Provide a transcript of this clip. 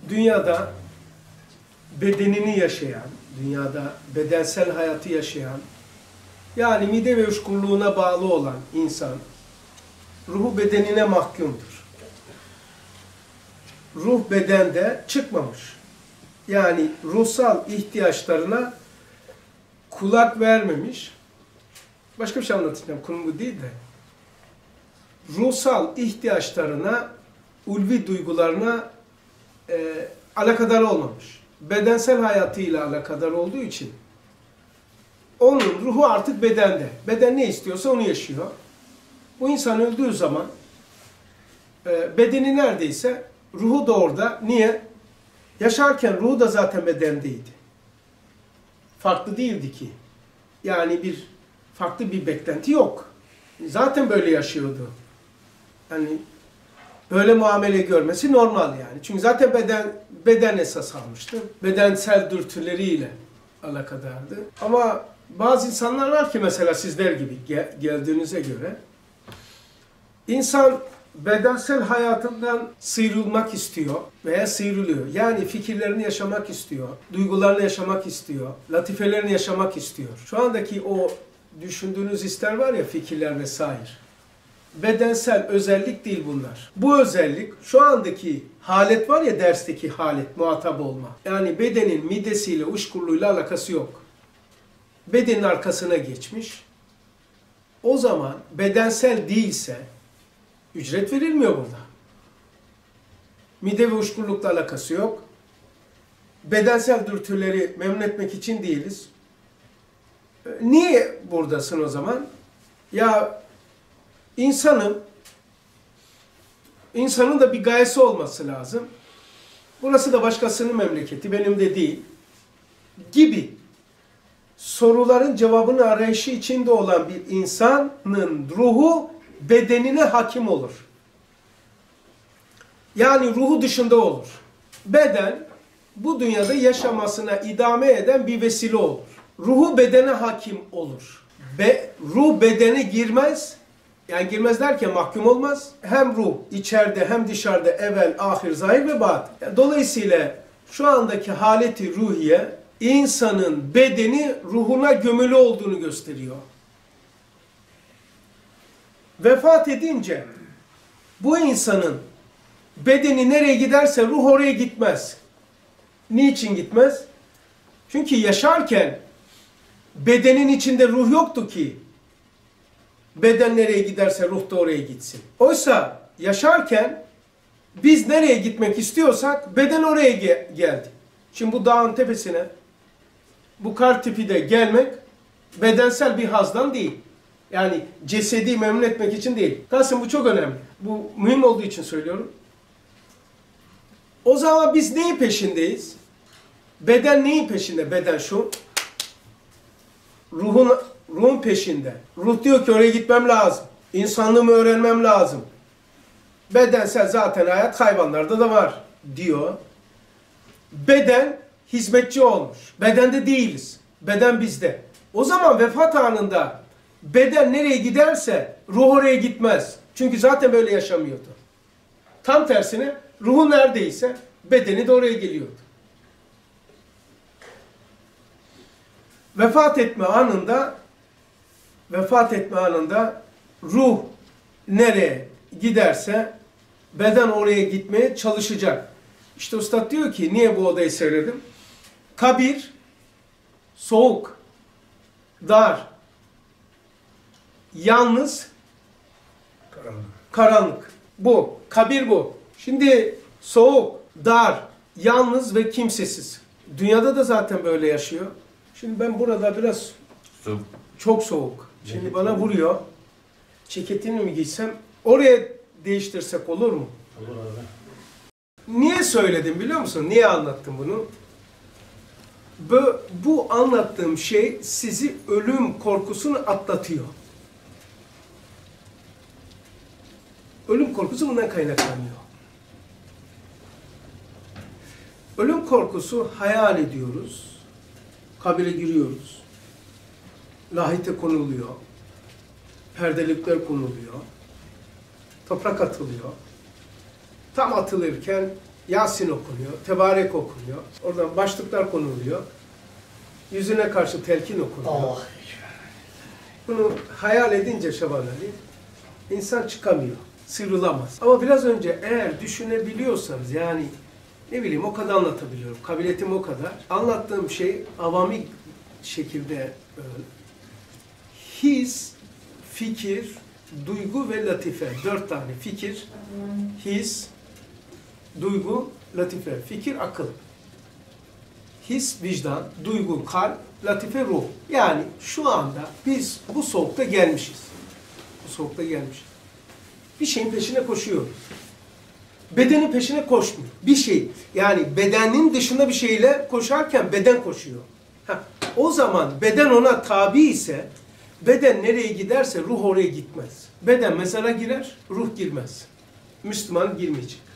dünyada bedenini yaşayan, dünyada bedensel hayatı yaşayan, yani mide ve uçkurluğuna bağlı olan insan, ruhu bedenine mahkumdur. Ruh bedende çıkmamış. Yani ruhsal ihtiyaçlarına kulak vermemiş. Başka bir şey anlatacağım, konu bu değil de. Ruhsal ihtiyaçlarına, ulvi duygularına alakadar olmamış. Bedensel hayatıyla alakadar olduğu için onun ruhu artık bedende. Beden ne istiyorsa onu yaşıyor. Bu insan öldüğü zaman bedeni neredeyse ruhu da orada. Niye? Yaşarken ruhu da zaten bedendeydi. Farklı değildi ki. Yani farklı bir beklenti yok. Zaten böyle yaşıyordu. Yani böyle muamele görmesi normal yani. Çünkü zaten beden esas almıştı. Bedensel dürtüleriyle alakadardı. Ama bazı insanlar var ki mesela sizler gibi geldiğinize göre insan bedensel hayatından sıyrılmak istiyor veya sıyrılıyor. Yani fikirlerini yaşamak istiyor, duygularını yaşamak istiyor, latifelerini yaşamak istiyor. Şu andaki o düşündüğünüz hisler var ya, fikirler vesaire. Bedensel özellik değil bunlar. Bu özellik şu andaki halet var ya, dersteki halet, muhatap olma. Yani bedenin midesiyle, uşkurluğuyla alakası yok. Bedenin arkasına geçmiş. O zaman bedensel değilse ücret verilmiyor burada. Mide ve uşkurlukla alakası yok. Bedensel dürtüleri memnun etmek için değiliz. Niye buradasın o zaman? Ya insanın da bir gayesi olması lazım. Burası da başkasının memleketi, benim de değil. Gibi soruların cevabını arayışı içinde olan bir insanın ruhu bedenine hakim olur. Yani ruhu dışında olur. Beden bu dünyada yaşamasına idame eden bir vesile olur. Ruhu bedene hakim olur. Ruh bedene girmez. Yani girmez derken mahkum olmaz. Hem ruh içeride hem dışarıda, evvel, ahir, zahir ve batın. Dolayısıyla şu andaki haleti ruhiye insanın bedeni ruhuna gömülü olduğunu gösteriyor. Vefat edince bu insanın bedeni nereye giderse ruh oraya gitmez. Niçin gitmez? Çünkü yaşarken bedenin içinde ruh yoktu ki beden nereye giderse ruh da oraya gitsin. Oysa yaşarken biz nereye gitmek istiyorsak beden oraya geldi. Şimdi bu dağın tepesine, bu kar tipi de gelmek bedensel bir hazdan değil. Yani cesedi memnun etmek için değil. Kalsın, bu çok önemli. Bu mühim olduğu için söylüyorum. O zaman biz neyin peşindeyiz? Beden neyin peşinde? Beden şu. Ruhun peşinde. Ruh diyor ki oraya gitmem lazım. İnsanlığımı öğrenmem lazım. Bedensel zaten hayat hayvanlarda da var diyor. Beden hizmetçi olmuş. Bedende değiliz. Beden bizde. O zaman vefat anında beden nereye giderse ruh oraya gitmez. Çünkü zaten böyle yaşamıyordu. Tam tersine ruhu neredeyse bedeni de oraya geliyordu. Vefat etme anında ruh nereye giderse beden oraya gitmeye çalışacak. İşte Üstad diyor ki, niye bu odayı söyledim? Kabir soğuk, dar, yalnız, karanlık. Bu. Kabir bu. Şimdi soğuk, dar, yalnız ve kimsesiz. Dünyada da zaten böyle yaşıyor. Şimdi ben burada biraz çok soğuk. Şimdi bana vuruyor. Ceketini mi giysem? Oraya değiştirsek olur mu? Olur abi. Niye söyledim biliyor musun? Niye anlattım bunu? Bu anlattığım şey sizi ölüm korkusunu atlatıyor. Ölüm korkusu bundan kaynaklanıyor. Ölüm korkusu hayal ediyoruz. Kabire giriyoruz. Lahite konuluyor. Perdelikler konuluyor. Toprak atılıyor. Tam atılırken Yasin okunuyor, Tebarek okunuyor. Oradan başlıklar konuluyor. Yüzüne karşı telkin okunuyor. Allah. Bunu hayal edince Şaban Ali, insan çıkamıyor, sıyrılamaz. Ama biraz önce eğer düşünebiliyorsanız, yani ne bileyim o kadar anlatabiliyorum, kabiliyetim o kadar. Anlattığım şey avami şekilde his, fikir, duygu ve latife. 4 tane fikir, his, duygu, latife. Fikir, akıl. His, vicdan, duygu, kalp, latife, ruh. Yani şu anda biz bu soğukta gelmişiz. Bu soğukta gelmişiz. Bir şeyin peşine koşuyoruz. Bedenin peşine koşmuyor. Bir şey, yani bedenin dışında bir şeyle koşarken beden koşuyor. O zaman beden ona tabi ise, beden nereye giderse ruh oraya gitmez. Beden mezara girer, ruh girmez. Müslüman girmeyecek.